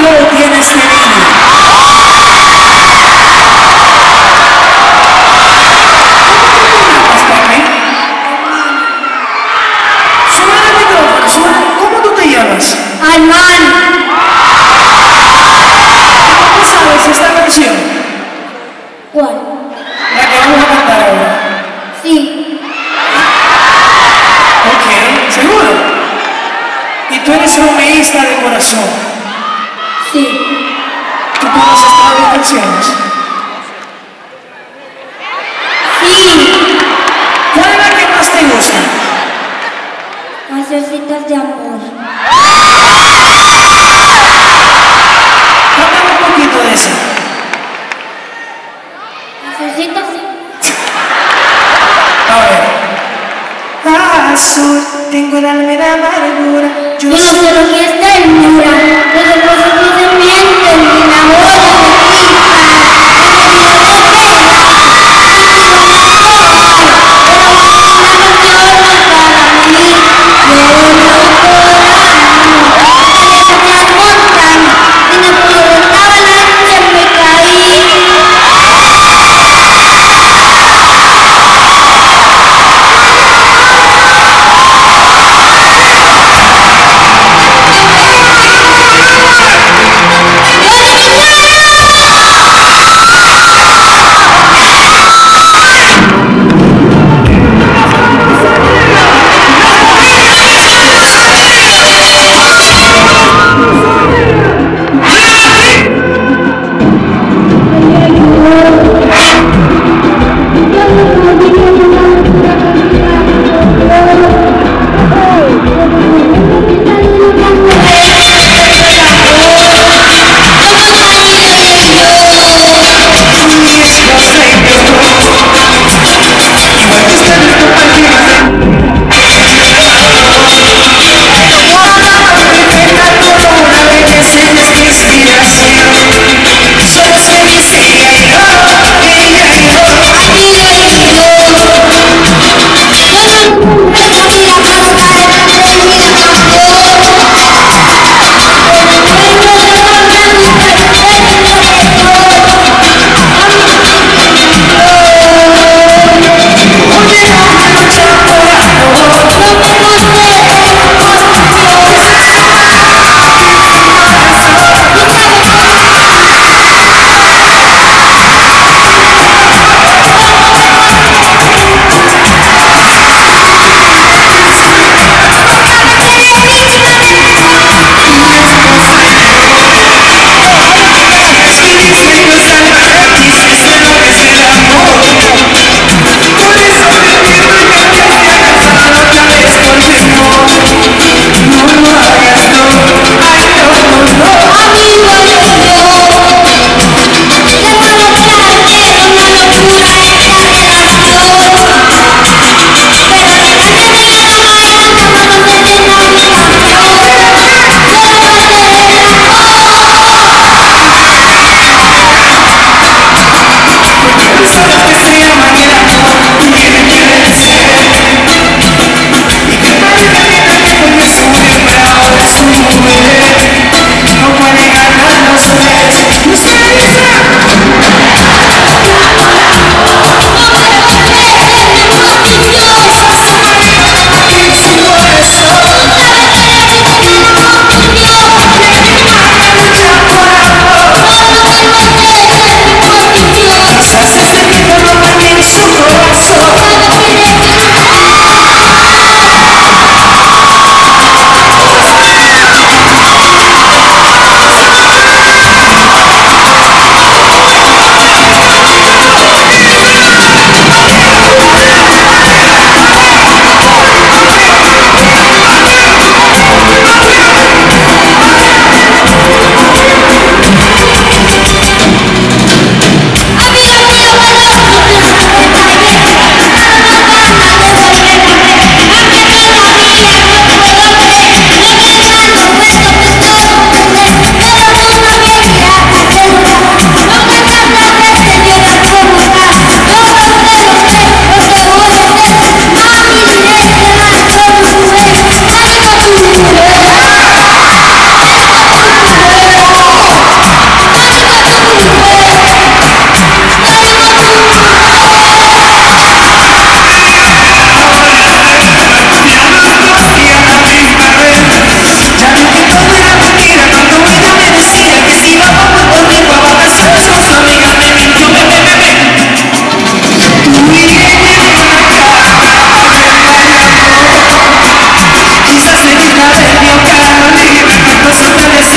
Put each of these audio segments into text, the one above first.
flow tiene este niño? Súbele el micrófono, súbele. ¿Cómo tú te llamas? Armán. ¿Cómo sabes esta canción? ¿Cuál? La que vamos a cantar ahora. Sí. Ok, ¿seguro? Y tú eres romeísta de corazón. Sí. ¿Tú conoces todas las canciones? Sí. ¿Cuál es la que más te gusta? Necesitas de amor. Cántame un poquito de esa. Necesitas. A ver. Azul, tengo el alma en amargura. Yo no sé lo que es ternura. Desde los ojos de mienten, mi enamora de ti.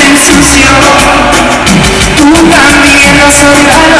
instrucción. Tú también los odiados.